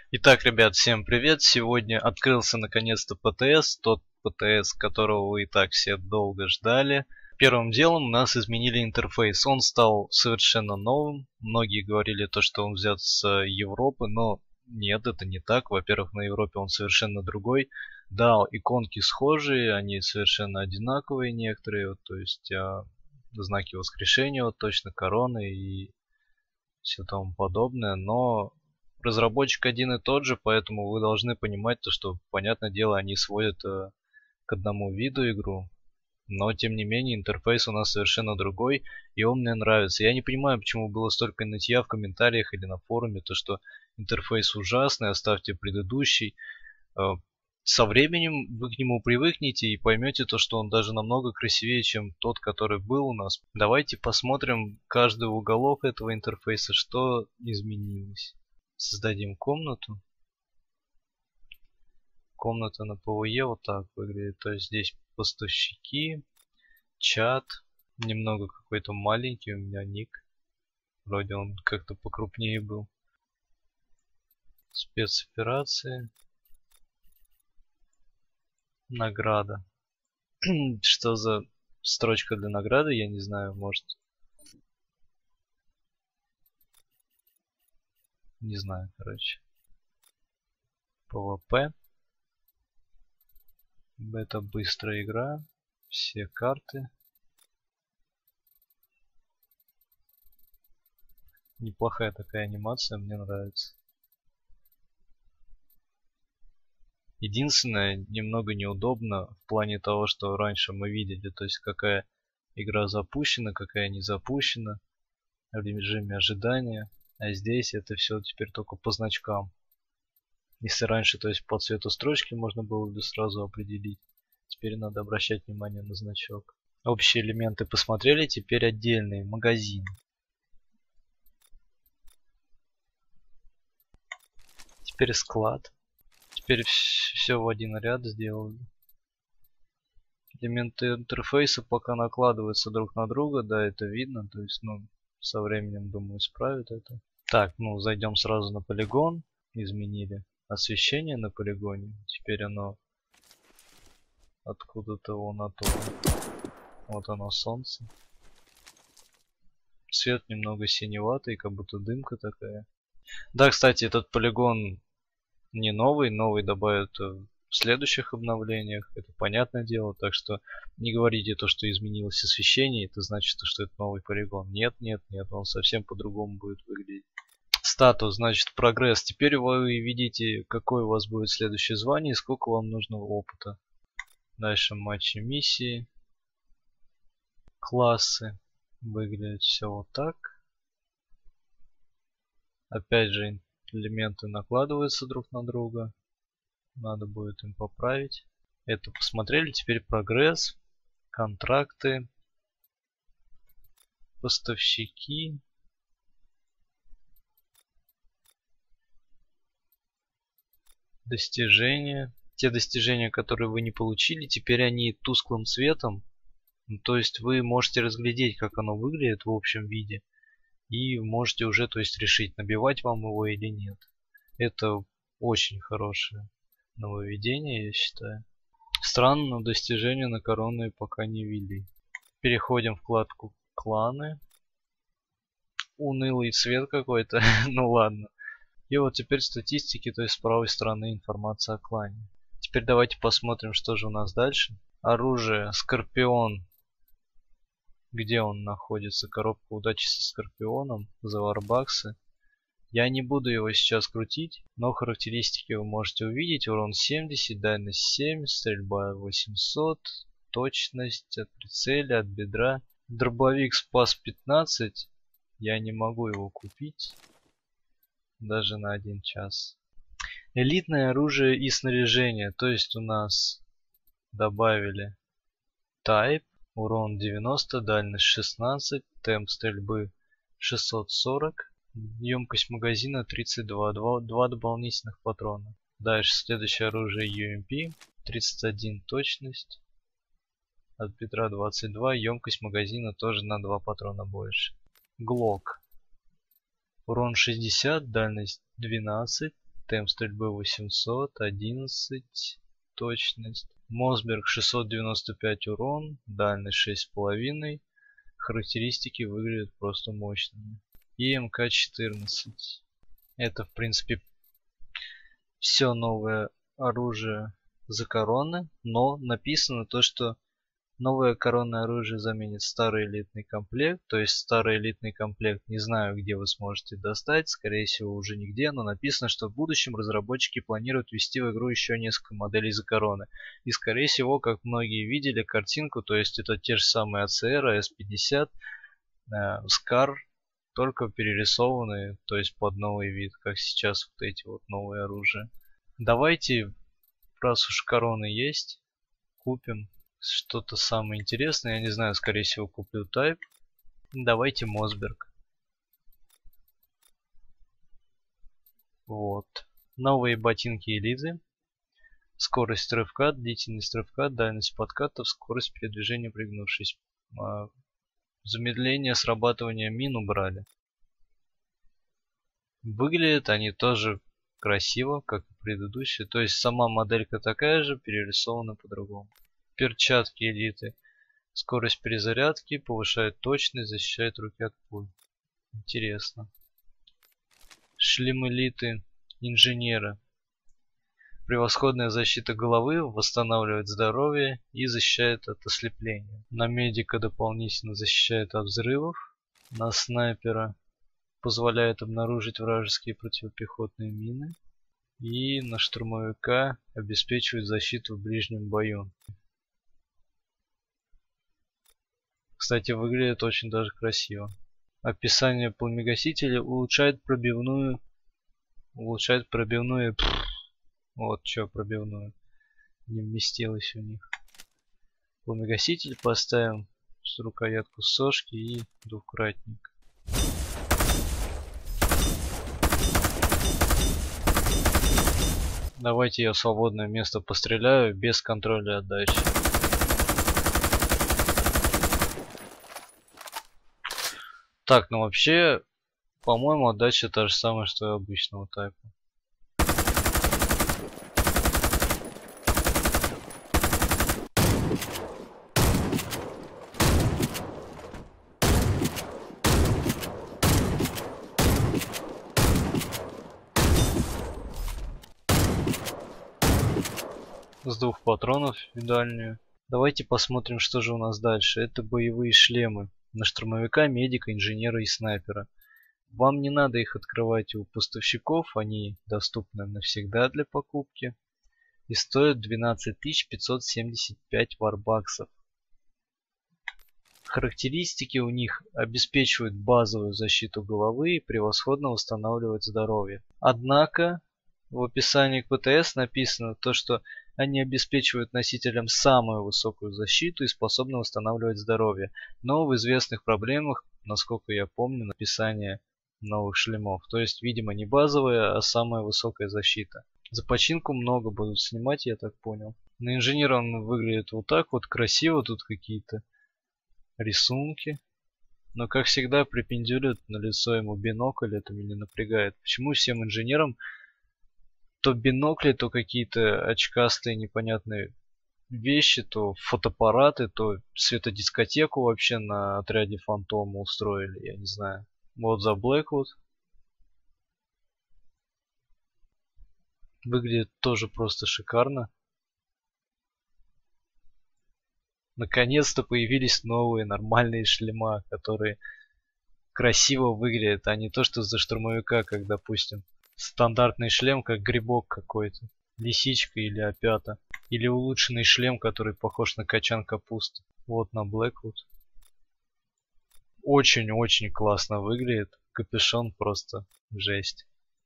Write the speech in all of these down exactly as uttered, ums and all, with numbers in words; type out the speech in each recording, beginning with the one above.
Итак, ребят, всем привет! Сегодня открылся наконец-то ПТС, тот ПТС, которого вы и так все долго ждали. Первым делом у нас изменили интерфейс, он стал совершенно новым. Многие говорили то, что он взят с Европы, но нет, это не так. Во-первых, на Европе он совершенно другой. Да, иконки схожие, они совершенно одинаковые некоторые, вот, то есть а, знаки воскрешения, вот, точно короны и все тому подобное, но разработчик один и тот же, поэтому вы должны понимать то, что, понятное дело, они сводят э, к одному виду игру, но тем не менее интерфейс у нас совершенно другой, и он мне нравится. Я не понимаю, почему было столько нытья в комментариях или на форуме, то что интерфейс ужасный, оставьте предыдущий. Э, со временем вы к нему привыкнете и поймете то, что он даже намного красивее, чем тот, который был у нас. Давайте посмотрим каждый уголок этого интерфейса, что изменилось. Создадим комнату. Комната на ПВЕ вот так выглядит. То есть здесь поставщики, чат. Немного какой-то маленький у меня ник. Вроде он как-то покрупнее был. Спецоперации. Награда. Что за строчка для награды? Я не знаю, может. Не знаю, короче. ПВП. Это быстрая игра. Все карты. Неплохая такая анимация, мне нравится. Единственное, немного неудобно в плане того, что раньше мы видели, то есть какая игра запущена, какая не запущена в режиме ожидания. А здесь это все теперь только по значкам. Если раньше, то есть по цвету строчки можно было бы сразу определить, теперь надо обращать внимание на значок. Общие элементы посмотрели, теперь отдельные. Магазин. Теперь склад. Теперь все в один ряд сделали. Элементы интерфейса пока накладываются друг на друга, да, это видно, то есть, ну, со временем, думаю, исправят это. Так, ну, зайдем сразу на полигон. Изменили освещение на полигоне. Теперь оно откуда-то вон оттуда. Вот оно, солнце. Цвет немного синеватый, как будто дымка такая. Да, кстати, этот полигон не новый, новый добавят в следующих обновлениях, это понятное дело, так что не говорите то, что изменилось освещение, это значит, что это новый полигон. Нет, нет, нет, он совсем по-другому будет выглядеть. Статус, значит, прогресс. Теперь вы видите, какое у вас будет следующее звание и сколько вам нужно опыта. Дальше матчи, миссии, классы. Выглядит все вот так. Опять же, элементы накладываются друг на друга. Надо будет им поправить. Это посмотрели. Теперь прогресс, контракты, поставщики. Достижения. Те достижения, которые вы не получили, теперь они тусклым цветом. Ну, то есть вы можете разглядеть, как оно выглядит в общем виде. И можете уже, то есть, решить, набивать вам его или нет. Это очень хорошее нововведение, я считаю. Странно, но достижения на коронные пока не ввели. Переходим в вкладку кланы. Унылый цвет какой-то, ну ладно. И вот теперь статистики, то есть с правой стороны информация о клане. Теперь давайте посмотрим, что же у нас дальше. Оружие, Скорпион. Где он находится? Коробка удачи со Скорпионом за варбаксы. Я не буду его сейчас крутить, но характеристики вы можете увидеть. Урон семьдесят, дальность семь, стрельба восемьсот, точность от прицеля, от бедра. Дробовик спас пятнадцать. Я не могу его купить. Даже на один час. Элитное оружие и снаряжение. То есть у нас добавили Type. Урон девяносто, дальность шестнадцать, темп стрельбы шестьсот сорок, емкость магазина тридцать два, два, два дополнительных патрона. Дальше следующее оружие ю эм пи, тридцать один точность, от бедра двадцать два, емкость магазина тоже на два патрона больше. Глок. Урон шестьдесят, дальность двенадцать, Темп стрельбы восемьсот, одиннадцать, точность. Мосберг шестьсот девяносто пять урон, дальность шесть с половиной. Характеристики выглядят просто мощными. И эм ка четырнадцать. Это в принципе все новое оружие за короны, но написано то, что новое коронное оружие заменит старый элитный комплект. То есть старый элитный комплект не знаю, где вы сможете достать, скорее всего уже нигде, но написано, что в будущем разработчики планируют ввести в игру еще несколько моделей за короны. И скорее всего, как многие видели картинку, то есть это те же самые а цэ эр, а эс пятьдесят, э, скар, только перерисованные, то есть под новый вид, как сейчас вот эти вот новые оружия. Давайте, раз уж короны есть, купим что-то самое интересное. Я не знаю, скорее всего куплю Type. Давайте Мосберг. Вот. Новые ботинки элиты. Скорость рывка, длительность рывка, дальность подкатов, скорость передвижения пригнувшись. Замедление срабатывания мин убрали. Выглядят они тоже красиво, как и предыдущие. То есть сама моделька такая же, перерисована по-другому. Перчатки элиты. Скорость перезарядки, повышает точность, защищает руки от пуль. Интересно. Шлем элиты инженера. Превосходная защита головы, восстанавливает здоровье и защищает от ослепления. На медика дополнительно защищает от взрывов. На снайпера позволяет обнаружить вражеские противопехотные мины. И на штурмовика обеспечивает защиту в ближнем бою. Кстати, выглядит очень даже красиво. Описание пламегасителя улучшает пробивную. Улучшает пробивную. Пфф, вот что пробивную. Не вместилось у них. Пламегаситель поставим с рукоятку сошки и двукратник. Давайте я в свободное место постреляю без контроля отдачи. Так, ну вообще, по-моему, отдача та же самая, что и обычного тайпа. С двух патронов в дальнюю. Давайте посмотрим, что же у нас дальше. Это боевые шлемы. На штурмовика, медика, инженера и снайпера. Вам не надо их открывать у поставщиков, они доступны навсегда для покупки. И стоят двенадцать тысяч пятьсот семьдесят пять варбаксов. Характеристики у них обеспечивают базовую защиту головы и превосходно восстанавливают здоровье. Однако в описании к ПТС написано то, что они обеспечивают носителям самую высокую защиту и способны восстанавливать здоровье. Но в известных проблемах, насколько я помню, написание новых шлемов. То есть, видимо, не базовая, а самая высокая защита. За починку много будут снимать, я так понял. На инженера он выглядит вот так вот, красиво, тут какие-то рисунки. Но, как всегда, припендюлят на лицо ему бинокль, это меня напрягает. Почему всем инженерам то бинокли, то какие-то очкастые непонятные вещи, то фотоаппараты, то светодискотеку вообще на отряде Фантома устроили, я не знаю. Вот за Blackwood. Выглядит тоже просто шикарно. Наконец-то появились новые нормальные шлема, которые красиво выглядят, а не то, что за штурмовика, как, допустим, стандартный шлем, как грибок какой-то, лисичка или опята. Или улучшенный шлем, который похож на качан капусты. Вот на Blackwood. Очень-очень классно выглядит. Капюшон просто жесть.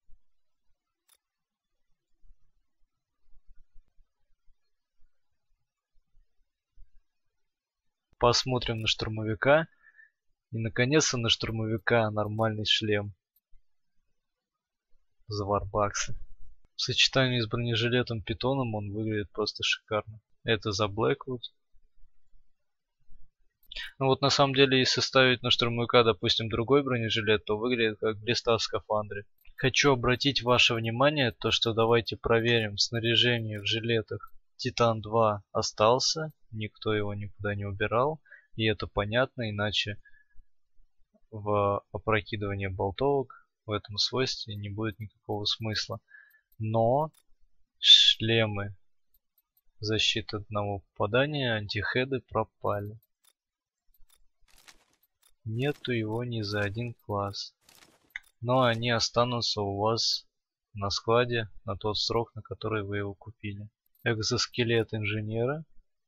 Посмотрим на штурмовика. И наконец-то на штурмовика нормальный шлем. За варбаксы. В сочетании с бронежилетом питоном он выглядит просто шикарно. Это за Blackwood. Ну вот на самом деле, если ставить на штурмовика, допустим, другой бронежилет, то выглядит как глиста в скафандре. Хочу обратить ваше внимание, то что давайте проверим снаряжение в жилетах. Титан два остался, никто его никуда не убирал, и это понятно, иначе в опрокидывании болтовок в этом свойстве не будет никакого смысла. Но шлемы защиты от одного попадания, антихеды пропали. Нету его ни за один класс. Но они останутся у вас на складе на тот срок, на который вы его купили. Экзоскелет инженера.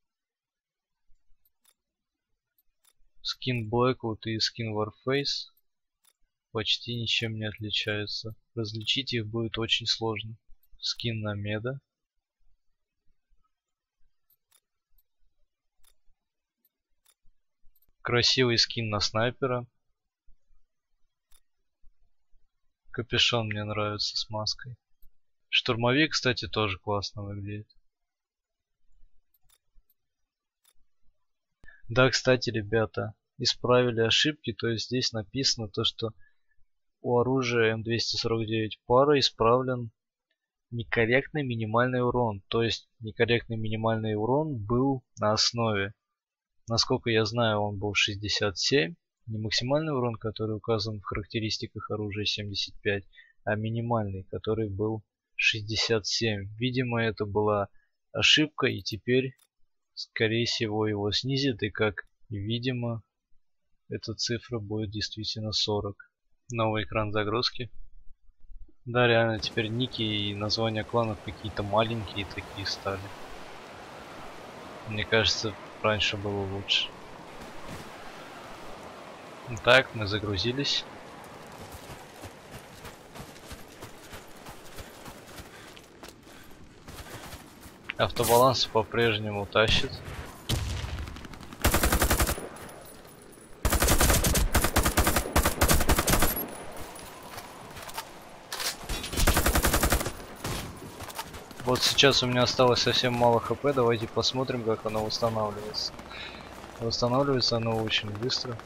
Скин Blackwood и скин Warface почти ничем не отличаются. Различить их будет очень сложно. Скин Намеда. Красивый скин на снайпера. Капюшон мне нравится с маской. Штурмовик, кстати, тоже классно выглядит. Да, кстати, ребята, исправили ошибки, то есть здесь написано то, что у оружия эм двести сорок девять пара исправлен некорректный минимальный урон. То есть некорректный минимальный урон был на основе. Насколько я знаю, он был шестьдесят семь. Не максимальный урон, который указан в характеристиках оружия семьдесят пять, а минимальный, который был шестьдесят семь. Видимо, это была ошибка, и теперь, скорее всего, его снизит, и как видимо, эта цифра будет действительно сорок. Новый экран загрузки. Да, реально, теперь ники и названия кланов какие-то маленькие такие стали. Мне кажется, раньше было лучше. Так, мы загрузились. Автобаланс по-прежнему тащит. Вот сейчас у меня осталось совсем мало хп, давайте посмотрим, как оно восстанавливается. Восстанавливается оно очень быстро.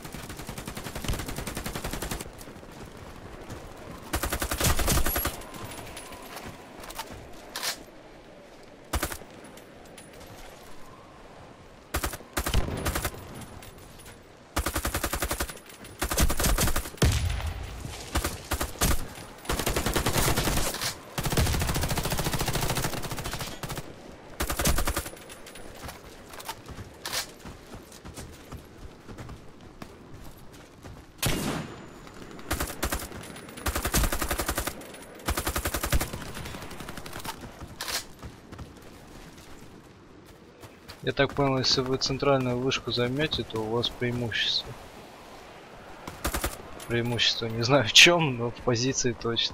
Я так понял, если вы центральную вышку займете, то у вас преимущество. Преимущество не знаю в чем, но в позиции точно.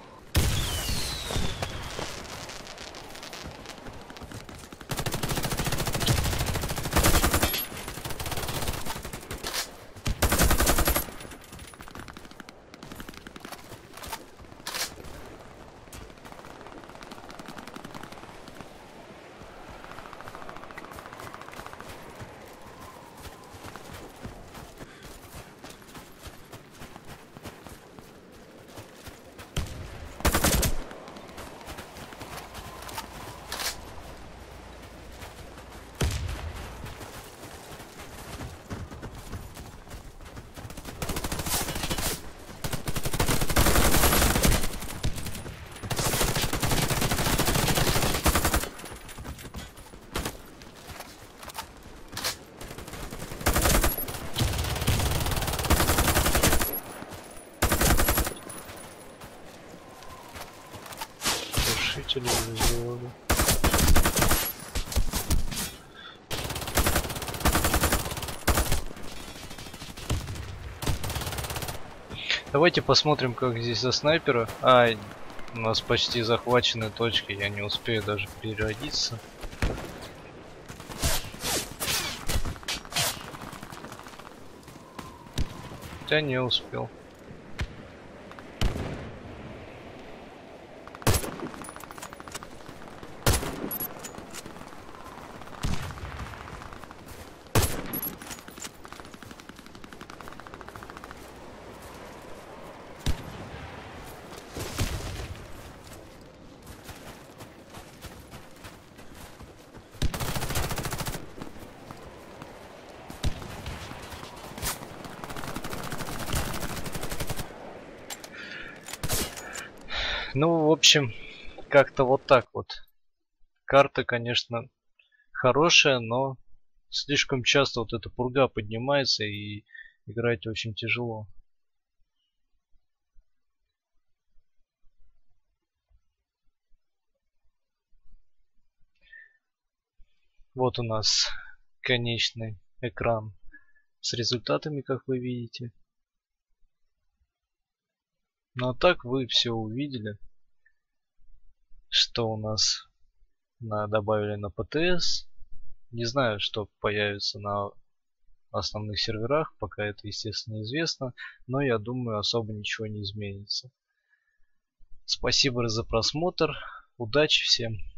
Сделали. Давайте посмотрим, как здесь за снайпера. А, у нас почти захвачены точки, я не успею даже переродиться. Хотя не успел. Ну, в общем, как-то вот так вот. Карта, конечно, хорошая, но слишком часто вот эта пурга поднимается и играть очень тяжело. Вот у нас конечный экран с результатами, как вы видите. Ну а так вы все увидели, что у нас на, добавили на пэ тэ эс. Не знаю, что появится на основных серверах, пока это, естественно, неизвестно, но я думаю, особо ничего не изменится. Спасибо за просмотр, удачи всем!